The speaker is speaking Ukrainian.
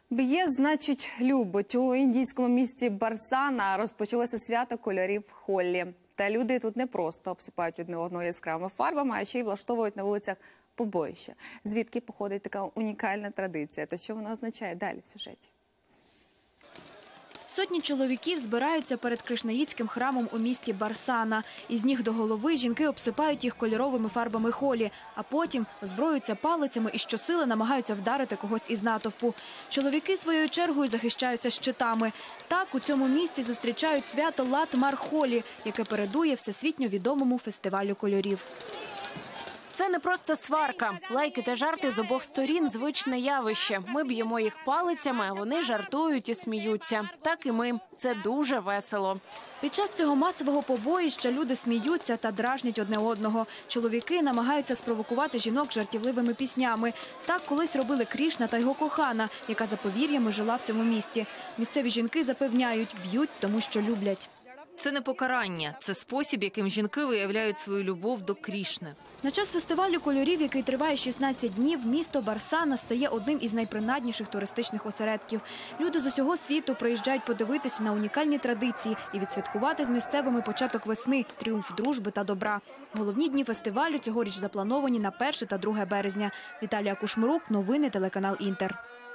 Б'є, значить, любить. У індійському місті Барсана розпочалося свято кольорів Холлі. Та люди тут не просто обсипають одне одного яскравими фарбами, а ще й влаштовують на вулицях побоїща. Звідки походить така унікальна традиція? Та що вона означає? Далі в сюжеті. Сотні чоловіків збираються перед кришнаїдським храмом у місті Барсана. Із ніг до голови жінки обсипають їх кольоровими фарбами холі, а потім озброюються палицями і щосили намагаються вдарити когось із натовпу. Чоловіки своєю чергою захищаються щитами. Так у цьому місті зустрічають свято Лат-Мар-Холі, яке передує всесвітньо відомому фестивалю кольорів. Це не просто сварка. Лайки та жарти з обох сторін – звичне явище. Ми б'ємо їх палицями, а вони жартують і сміються. Так і ми. Це дуже весело. Під час цього масового побоїща люди сміються та дражнять одне одного. Чоловіки намагаються спровокувати жінок жартівливими піснями. Так колись робили Крішна та його кохана, яка за повір'ями жила в цьому місті. Місцеві жінки запевняють, б'ють, тому що люблять. Це не покарання, це спосіб, яким жінки виявляють свою любов до Крішни. На час фестивалю кольорів, який триває 16 днів, місто Барсана стає одним із найпринадніших туристичних осередків. Люди з усього світу приїжджають подивитися на унікальні традиції і відсвяткувати з місцевими початок весни, тріумф дружби та добра. Головні дні фестивалю цьогоріч заплановані на 1 та 2 березня. Віталія Кушмирук, новини телеканал Інтер.